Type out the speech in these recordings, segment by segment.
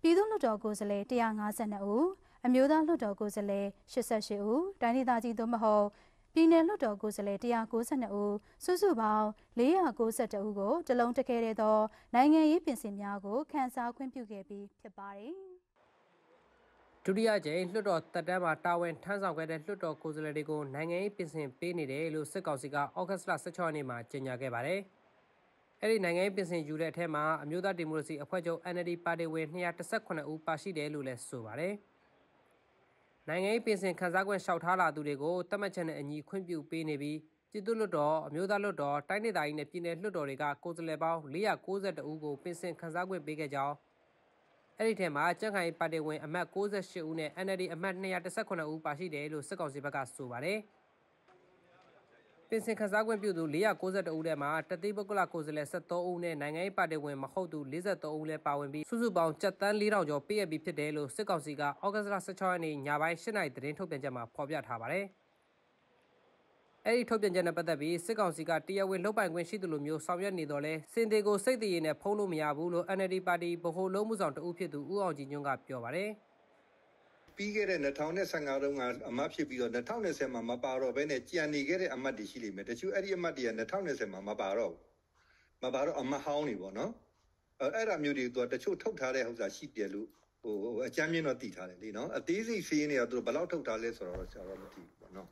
ပြည်သူ့လွှတ်တော်ကိုယ်စားလှယ်152ဦးအမျိုးသားလွှတ်တော်ကိုယ်စားလှယ်88ဦးတိုင်းဒေသကြီးသို့မဟုတ်ပြည်내လွှတ်တော်ကိုယ်စားလှယ်192ဦးစုစုပေါင်း491ဦးကိုတလုံးတခဲတဲ့သောနိုင်ငံရေးပြင်ဆင်များကိုခန်းစားခွင့်ပြုခဲ့ပြီးဖြစ်ပါတယ်ဒုတိယကြိမ်လွှတ်တော်တက်တန်းမှာတာဝန်ထမ်းဆောင်ခဲ့တဲ့လွှတ်တော်ကိုယ်စားလှယ်တွေကိုနိုင်ငံရေးပြင်ဆင်ပေးနေတယ်လို့စစ်ကောင်စီကဩဂတ်စ်လ16ရက်နေ့မှာကြေညာခဲ့ပါတယ်။အဲ့ဒီနိုင်ငံရေးပြင်ဆင်ယူတဲ့အထက်မှာအမျိုးသားဒီမိုကရေစီအဖွဲ့ချုပ် NLD ပါတီဝင်218ဦးပါရှိတယ်လို့လည်းဆိုပါတယ်။နိုင်ငံရေးပြင်ဆင်ခန်းစားခွင့်လျှောက်ထားလာသူတွေကိုတတ်မှတ်ချက်နဲ့အညီခွင့်ပြုပေးနေပြီးပြည်သူ့လွှတ်တော်အမျိုးသားလွှတ်တော်တိုင်းဒေသကြီးနဲ့ပြည်내လွှတ်တော်တွေကကိုယ်စားလှယ်ပေါင်း492ဦးကိုပြင်ဆင်ခန်းစားခွင့်ပေးခဲ့ကြောင်းအဲ့ဒီထဲမှာကြံ့ခိုင်ပါတီဝင်အမတ်68ဦးနဲ့ NLD အမတ်218ဦးပါရှိတယ်လို့စစ်ကောင်စီဘက်ကဆိုပါတယ်။ပြင်ဆင်ခန်းစားခွင့်ပြုသူ492ဦးထဲမှာတသိန်းပုဂ္ဂလကိုယ်စားလှယ်73ဦးနဲ့နိုင်ငံရေးပါတီဝင်မဟုတ်သူ43ဦးလည်းပါဝင်ပြီးစုစုပေါင်းကျပ်သန်း4,000ကျော်ပေးအပ်ပြီးဖြစ်တယ်လို့စစ်ကောင်စီကဩဂတ်စ်လ16ရက်နေ့ညပိုင်း8နာရီသတင်းထုတ်ပြန်ချက်မှာဖော်ပြထားပါတယ်။အဲ့ဒီထုတ်ပြန်ချက်နဲ့ပတ်သက်ပြီးစစ်ကောင်စီကတရားဝင်လုပ်ပိုင်ခွင့်ရှိသူလိုမျိုးဆောင်ရွက်နေတော့လဲစင်တေကိုစိတ်တည်ရည်နဲ့ဖုံးလို့မရဘူးလို့ NLD ပါတီဗဟိုလုံးမှုဆောင်တဦးဖြစ်သူဦးအောင်ကြည်ညွန့်ကပြောပါတယ်ပြီးခဲ့တဲ့2015တုန်းကအမတ်ဖြစ်ပြီးတော့2020မှာမပါတော့ဘဲနဲ့ကြံနေခဲ့တဲ့အမတ်တွေရှိလိမ့်မယ်တချို့အဲ့ဒီအမတ်တွေက2020မှာမပါတော့အမတ်ဟောင်းတွေပေါ့နော်အဲ့ဒါမျိုးတွေသူကတချို့ထုတ်ထားတဲ့ဥစ္စာရှိတယ်လို့အကြမ်းမြင့်တော့တည်ထားတယ်လေနော်အသေးစိတ်စီးနေတော့သူတို့ဘယ်လောက်ထုတ်ထားလဲဆိုတော့ဆရာတော်မသိဘူးပေါ့နော်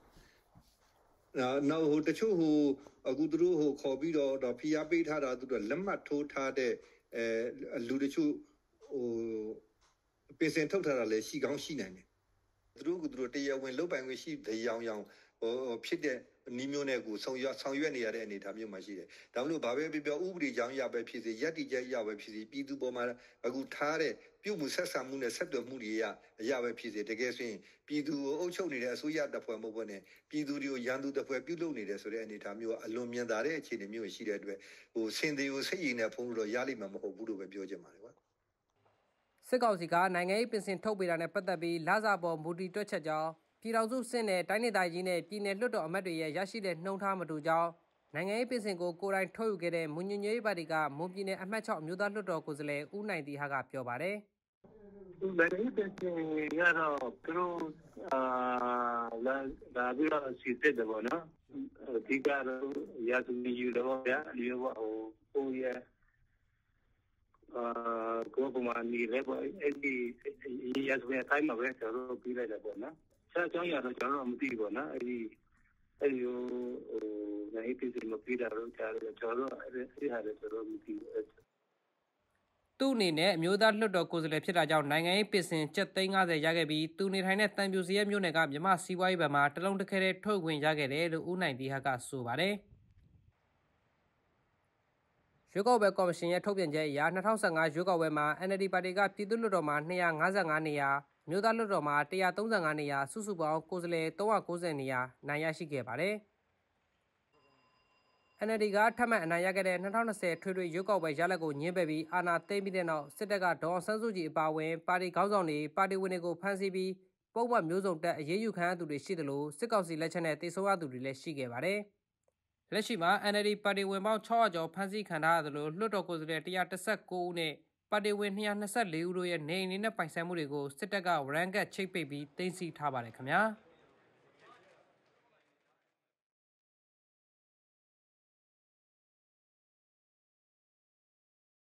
နောက်တချို့အခုသူတို့ခေါ်ပြီးတော့ဖိအားပေးထားတာသူတို့လက်မှတ်ထိုးထားတဲ့လူတချို့ပြင်ဆင်ထုတ်ထားတာလည်းရှိကောင်းရှိနိုင်တယ်သူတို့တရားဝင်လုပ်ပိုင်ခွင့်ရှိတဲ့ရောင်ဖြစ်တဲ့နီးမျိုးနဲ့ကိုဆောင်ရွက်နေရတဲ့အနေအထားမျိုးမှရှိတယ်ဒါမှမဟုတ်ဘာပဲပြောဥပဒေကြောင်းရပဲဖြစ်စေယက်တီချက်ရပဲဖြစ်စေပြည်သူပေါ်မှာအခုထားတဲ့ပြုမှုဆက်ဆံမှုနဲ့ဆက်သွယ်မှုတွေရပဲဖြစ်စေတကယ်ဆိုရင်ပြည်သူကိုအုပ်ချုပ်နေတဲ့အစိုးရတပ်ဖွဲ့မဟုတ်ဘဲနဲ့ပြည်သူတွေကိုရန်သူတပ်ဖွဲ့ပြုလုပ်နေတယ်ဆိုတဲ့အနေအထားမျိုးကအလွန်မြင်သာတဲ့အခြေအနေမျိုးရှိတဲ့အတွက်စင်သေးကိုစိတ်ရည်နဲ့ဖုံးလို့တော့ရလိမ့်မှာမဟုတ်ဘူးလို့ပဲပြောချင်ပါတယ်ကွာစစ်ကောင်စီကနိုင်ငံရေးပြင်ဆင်ထုတ်ပေးတာနဲ့ပတ်သက်ပြီးလစာပေါ်မူတည်တွက်ချက်ကြောင်းပြည်ထောင်စုစစ်နဲ့တိုင်းဒေသကြီးနဲ့ပြည်내လွှတ်တော်အမတ်တွေရဲ့ရရှိတဲ့နှုံထားမတူကြောင်းနိုင်ငံရေးပြင်ဆင်ကိုကိုယ်တိုင်ထုတ်ယူခဲ့တဲ့မွန်ညွန့်ရေးပါတီကမွန်ပြည်နယ်အမှတ်6အမျိုးသားလွှတ်တော်ကိုယ်စားလှယ်ဦးနိုင်တီဟာကပြောပါတယ်။နိုင်ငံရေးပြင်ဆင်ရတော့သူတို့လာပြီးတော့စီစစ်တယ်ပေါ့နော်။ဒီကတော့ရာသူယူတော့ဗျာဒီဟိုရဲ့ကိုယ်ကမှနေလဲပေါ့အဲ့ဒီရစမဲ့တိုင်းမှာပဲကျွန်တော်ပြီးလိုက်တယ်ပေါ့နော်ဆက်ကြောင်းရတော့ကျွန်တော်မသိဘူးပေါ့နော်အဲ့ဒီနိုင်ပြည်သူမပြီးတာတော့ကျွန်တော်အဲ့ဟာလည်းကျွန်တော်မသိဘူးသူ့အနေနဲ့အမျိုးသားလွှတ်တော်ကိုယ်စားလှယ်ဖြစ်တာကြောင့်နိုင်ငံရေးပြင်ဆင်ကျပ်သိန်း50ရခဲ့ပြီးသူနေထိုင်တဲ့တန်ပြူစရဲမြို့နယ်ကမြမစီးပွားရေးဘဏ်မှာတလုံးတစ်ခဲတည်းထုတ်ခွင့်ရခဲ့တယ်လို့ဦးနိုင်တီဟာကဆိုပါတယ်ရွေးကောက်ပွဲကော်မရှင်ရဲ့ထုတ်ပြန်ချက်အရ2015ရွေးကောက်ပွဲမှာ NLD ပါတီကပြည်သူ့လွှတ်တော်မှာ255နေရာမြို့သားလွှတ်တော်မှာ135နေရာစုစုပေါင်းကိုယ်စားလှယ်390နေရာနိုင်ရရှိခဲ့ပါတယ်။ NLD ကထပ်မံအနိုင်ရခဲ့တဲ့2020ထွေထွေရွေးကောက်ပွဲရလဒ်ကိုညှင်းပယ်ပြီးအာဏာသိမ်းပြီးတဲ့နောက်စစ်တပ်ကဒေါ်အောင်ဆန်းစုကြည်အပါအဝင်ပါတီခေါင်းဆောင်တွေပါတီဝင်တွေကိုဖမ်းဆီးပြီးပုံမှန်မျိုးစုံတက်အရေးယူခံရသူတွေရှိတယ်လို့စစ်ကောင်စီလက်ချက်နဲ့တေဆုံးရသူတွေလည်းရှိခဲ့ပါတယ်။လက်ရှိမှာ NLD ပါတီဝင်ပေါင်း600ကျော်ဖမ်းဆီးခံထားရသလိုလွှတ်တော်ကိုယ်စားလှယ်119ဦးနဲ့ပါတီဝင်224ဦးတို့ရဲ့နေအိမ်တွေနဲ့ပိုင်ဆိုင်မှုတွေကိုစစ်တပ်ကဝရမ်းကတ်ချိတ်ပိတ်ပြီးသိမ်းဆည်းထားပါတယ်ခင်ဗျာ။